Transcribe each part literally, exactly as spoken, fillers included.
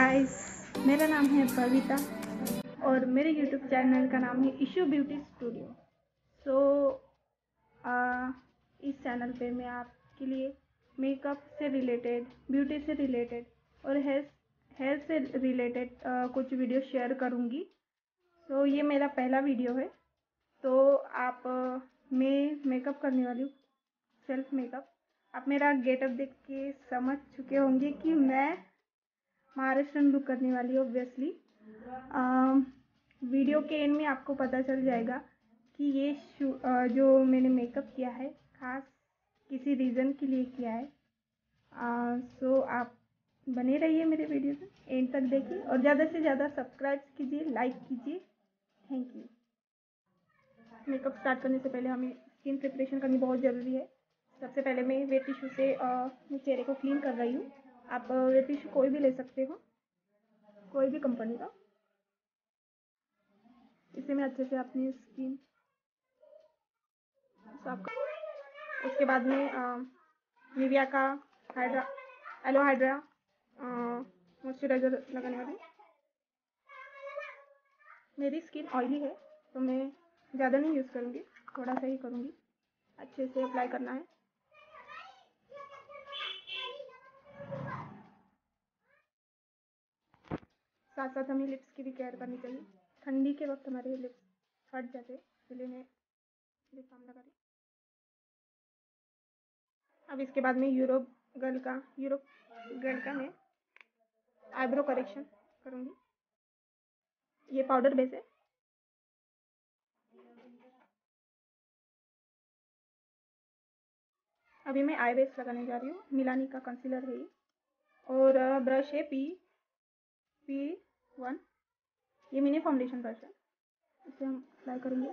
Guys, मेरा नाम है पविता और मेरे यूट्यूब चैनल का नाम है इशू ब्यूटी स्टूडियो। सो इस चैनल पे मैं आपके लिए मेकअप से रिलेटेड, ब्यूटी से रिलेटेड और हेयर हेयर से रिलेटेड कुछ वीडियो शेयर करूँगी। तो ये मेरा पहला वीडियो है। तो आप uh, मैं मेकअप करने वाली हूँ, सेल्फ मेकअप। आप मेरा गेटअप देख के समझ चुके होंगे कि मैं महाराष्ट्रन लुक करने वाली हूँ। ऑब्वियसली वीडियो के एंड में आपको पता चल जाएगा कि ये शू आ, जो मैंने मेकअप किया है खास किसी रीज़न के लिए किया है। सो आप बने रहिए मेरे वीडियो में, एंड तक देखिए और ज़्यादा से ज़्यादा सब्सक्राइब कीजिए, लाइक कीजिए। Thank you. मेकअप स्टार्ट करने से पहले हमें स्किन प्रिपरेशन करनी बहुत ज़रूरी है। सबसे पहले मैं वेट टिश्यू से अपने चेहरे को क्लीन कर रही हूँ। आप वेट टिश्यू कोई भी ले सकते हो, कोई भी कंपनी का। इसे मैं अच्छे से अपनी स्किन साफ कर। उसके बाद में निविया का हाइड्रा एलो हाइड्रा मॉइस्चराइजर लगाने वाली। मेरी स्किन ऑयली है तो मैं ज़्यादा नहीं यूज़ करूँगी, थोड़ा सा ही करूँगी। अच्छे से अप्लाई करना है। साथ साथ हमें लिप्स की भी केयर करनी चाहिए। ठंडी के वक्त हमारे लिप्स फट जाते, इसलिए मैं लिप बाम लगा रही। अब इसके बाद में यूरोप गर्ल का यूरोप गर्ल का मैं आईब्रो करेक्शन करूँगी। ये पाउडर बेस है। अभी मैं आई बेस लगाने जा रही हूँ। मिलानी का कंसीलर है ये और ब्रश है पी पी वन। ये मिनी फाउंडेशन ब्रश है, इसे हम अप्लाई करेंगे।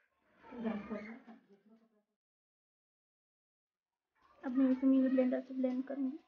अब मैं इसे मिनी ब्लेंडर से ब्लेंड करूँगी।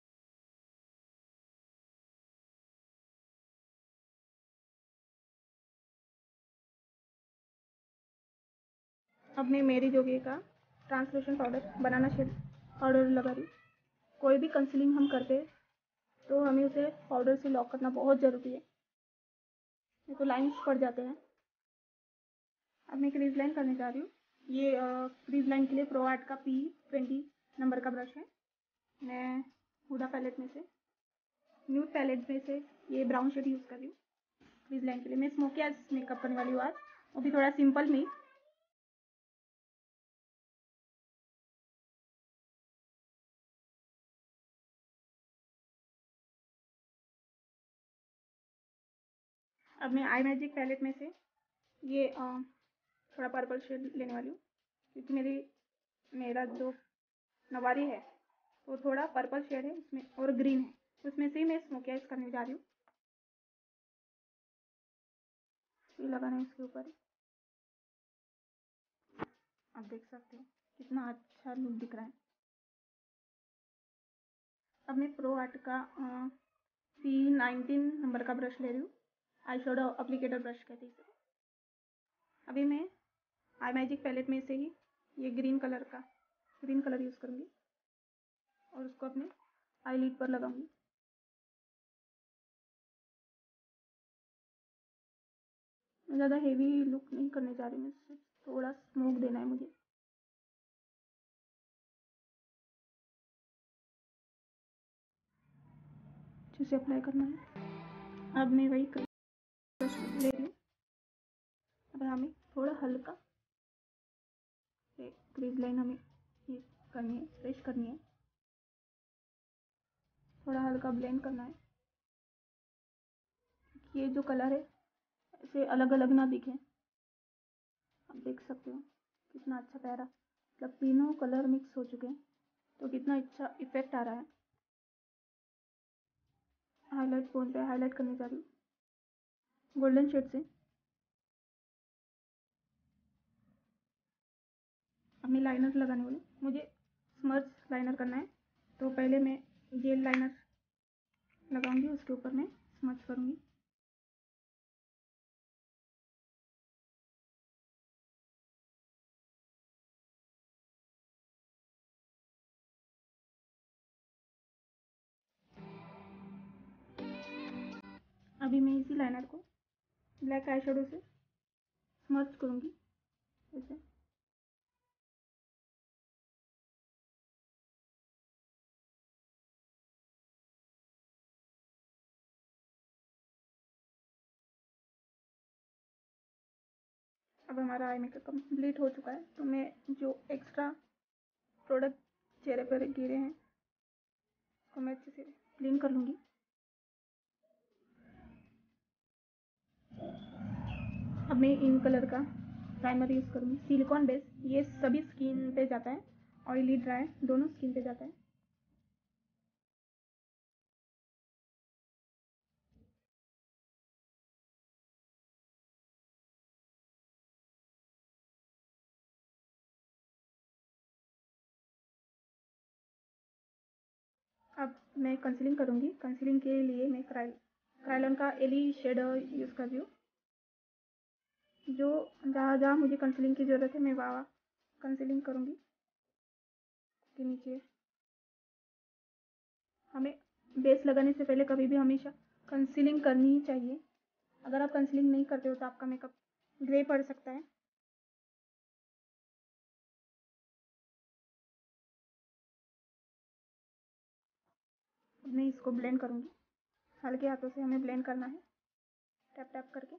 अब मैं मेरी जोगी का translucent powder, banana shade powder लगा रही। कोई भी कंसीलिंग हम करते हैं तो हमें उसे पाउडर से लॉक करना बहुत ज़रूरी है, नहीं तो लाइन्स पड़ जाते हैं। अब मैं क्रीज लाइन करने जा रही हूँ। ये क्रीज लाइन के लिए प्रो आर्ट का पी ट्वेंटी नंबर का ब्रश है। मैं हुडा पैलेट में से, न्यूड पैलेट में से ये ब्राउन शेड यूज़ कर रही हूँ क्रीज लाइन के लिए। मैं स्मोकी आइज मेकअप करने वाली हूँ आज, वो भी थोड़ा सिंपल में। अब मैं आई मैजिक पैलेट में से ये आ, थोड़ा पर्पल शेड लेने वाली हूँ, क्योंकि मेरी मेरा जो नवारी है वो थोड़ा पर्पल शेड है उसमें और ग्रीन है, उसमें से ही मैं स्मोकी आइज करने जा रही हूँ। ये लगाना है इसके ऊपर। आप देख सकते हो कितना अच्छा लुक दिख रहा है। अब मैं प्रो आर्ट का सी नाइनटीन नंबर का ब्रश ले रही हूँ। आई शेडो अप्लीकेटर ब्रश कहते हैं इसे। अभी मैं आई मैजिक पैलेट में से ही ये ग्रीन कलर का ग्रीन कलर यूज़ करूँगी और उसको अपने आई लिड पर लगाऊंगी। मैं ज़्यादा हेवी लुक नहीं करने जा रही हूँ, सिर्फ थोड़ा स्मोक देना है मुझे। अच्छे से अप्लाई करना है। अब मैं वही ब्रश ले रही हूँ। अब हमें थोड़ा हल्का क्रीज लाइन हमें ये करनी है, फ्रेश करनी है। थोड़ा हल्का ब्लेंड करना है, ये जो कलर है ऐसे अलग अलग ना दिखे। आप देख सकते हो कितना अच्छा प्यारा, मतलब तीनों कलर मिक्स हो चुके हैं तो कितना अच्छा इफेक्ट आ रहा है। हाईलाइट फोन पे हाईलाइट करने जा रही हूँ गोल्डन शेड से। अपनी लाइनर लगाने वाली, मुझे स्मर्च लाइनर करना है तो पहले मैं जेल लाइनर लगाऊंगी, उसके ऊपर मैं स्मर्च करूंगी। अभी मैं इसी लाइनर को ब्लैक आई शेडो से स्मर्च करूँगी ऐसे। अब हमारा आई मेकअप कंप्लीट हो चुका है, तो मैं जो एक्स्ट्रा प्रोडक्ट चेहरे पर गिरे हैं उसको मैं अच्छे से क्लीन कर लूँगी। अब मैं इन कलर का प्राइमर यूज़ करूँगी, सिलिकॉन बेस। ये सभी स्किन पे जाता है, ऑयली ड्राई दोनों स्किन पे जाता है। अब मैं कंसीलिंग करूँगी। कंसीलिंग के लिए मैं क्राइल क्राइलॉन का एली शेड यूज़ कर रही हूँ। जो जहाँ जहाँ मुझे कंसीलिंग की ज़रूरत है मैं वहाँ कंसीलिंग करूँगी के नीचे। हमें बेस लगाने से पहले कभी भी हमेशा कंसीलिंग करनी ही चाहिए। अगर आप कंसीलिंग नहीं करते हो तो आपका मेकअप ग्रे पड़ सकता है। अब मैं इसको ब्लेंड करूँगी। हल्के हाथों से हमें ब्लेंड करना है, टैप टैप करके।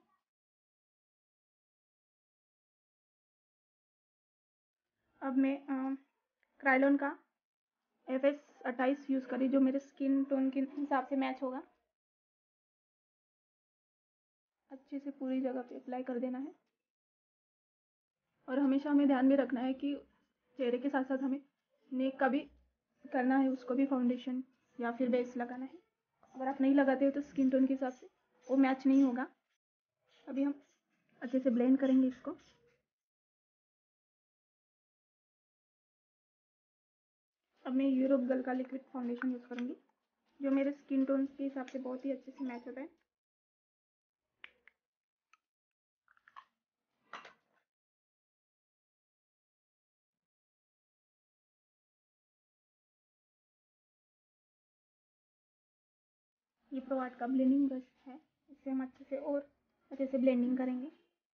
अब मैं क्राइलॉन का एफ एस अट्ठाईस यूज़ करी, जो मेरे स्किन टोन के हिसाब से मैच होगा। अच्छे से पूरी जगह पे अप्लाई कर देना है। और हमेशा हमें ध्यान में रखना है कि चेहरे के साथ साथ हमें नेक का भी करना है, उसको भी फाउंडेशन या फिर बेस लगाना है। अगर आप नहीं लगाते हो तो स्किन टोन के हिसाब से वो मैच नहीं होगा। अभी हम अच्छे से ब्लेंड करेंगे इसको। अब मैं यूरोप गर्ल का लिक्विड फाउंडेशन यूज़ करूँगी, जो मेरे स्किन टोन के हिसाब से बहुत ही अच्छे से मैच होता है। ये प्रो आर्ट का ब्लेंडिंग ब्रश है, इससे हम अच्छे से और अच्छे से ब्लेंडिंग करेंगे।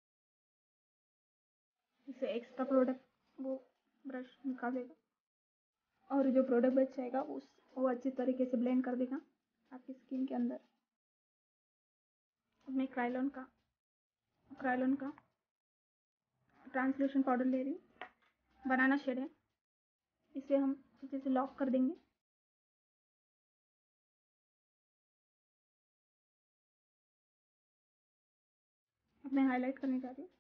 इससे एक्स्ट्रा प्रोडक्ट वो ब्रश निकालेगा और जो प्रोडक्ट बच जाएगा उस वो अच्छी तरीके से ब्लेंड कर देगा आपकी स्किन के अंदर। अब मैं क्राइलॉन का क्राइलॉन का ट्रांसलेशन पाउडर ले रही हूँ, बनाना शेड है। इसे हम अच्छे से लॉक कर देंगे। अब मैं हाईलाइट करने जा रही हूँ।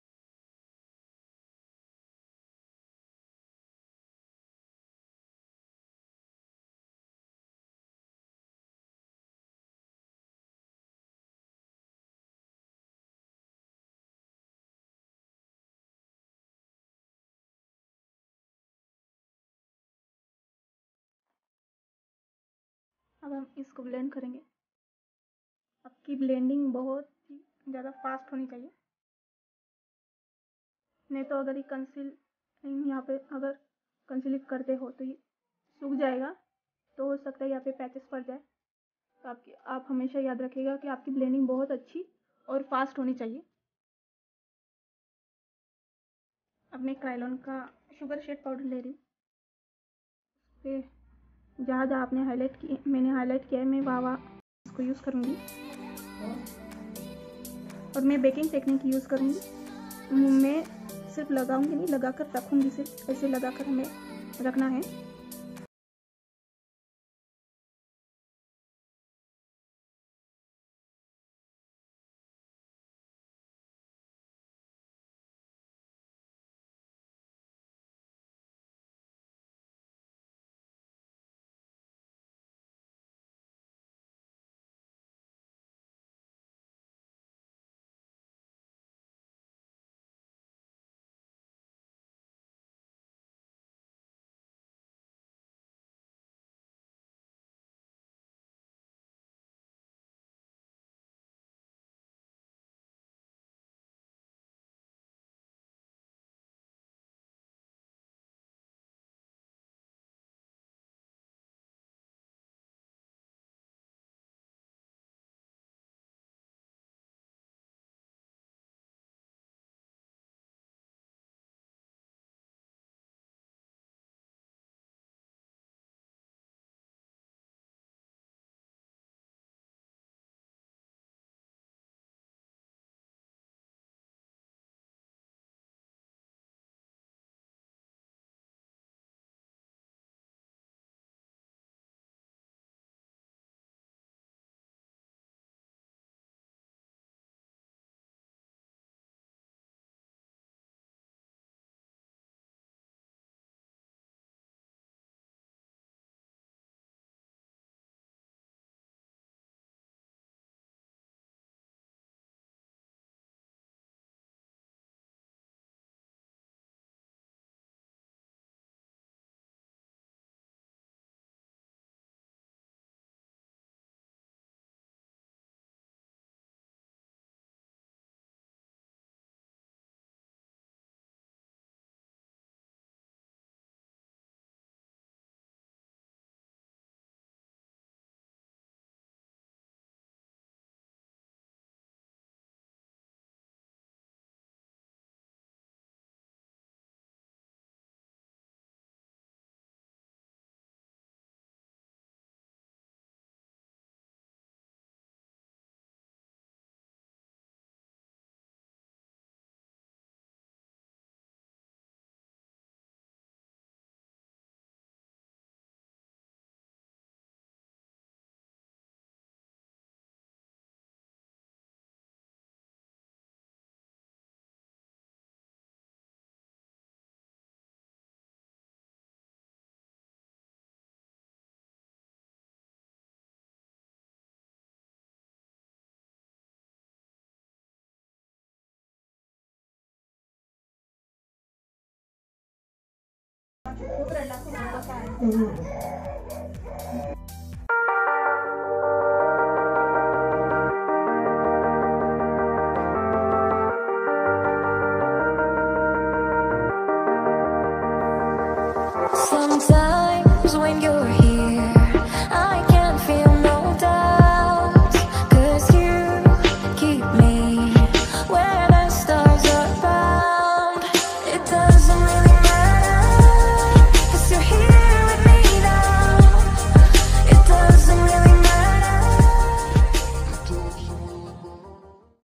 अब हम इसको ब्लेंड करेंगे। आपकी ब्लेंडिंग बहुत ही ज़्यादा फास्ट होनी चाहिए, नहीं तो अगर ये कंसील यहाँ पे अगर कंसील करते हो तो ये सूख जाएगा, तो हो सकता है यहाँ पे पैचेस पड़ जाए। तो आपकी आप हमेशा याद रखिएगा कि आपकी ब्लेंडिंग बहुत अच्छी और फास्ट होनी चाहिए। अब मैं क्राइलॉन का शुगर शेड पाउडर ले रही हूँ। पे जहाँ जहाँ आपने हाईलाइट की मैंने हाईलाइट किया है मैं वहाँ वहाँ इसको यूज़ करूँगी। और मैं बेकिंग टेक्निक यूज़ करूँगी। मैं सिर्फ लगाऊंगी नहीं, लगाकर रखूँगी, सिर्फ ऐसे लगाकर हमें रखना है। हम्म।